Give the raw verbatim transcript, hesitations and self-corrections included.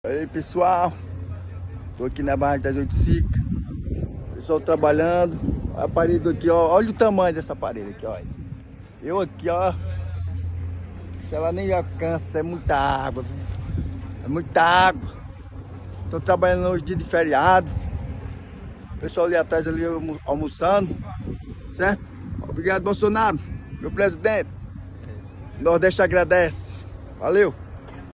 Aí pessoal, tô aqui na barragem das Oiticica, pessoal trabalhando. A parede aqui, ó, olha o tamanho dessa parede aqui, olha. Eu aqui, ó, se ela nem alcança, é muita água, é muita água. Tô trabalhando hoje dia de feriado. O pessoal ali atrás ali almoçando, certo? Obrigado, Bolsonaro, meu presidente. Nordeste agradece. Valeu.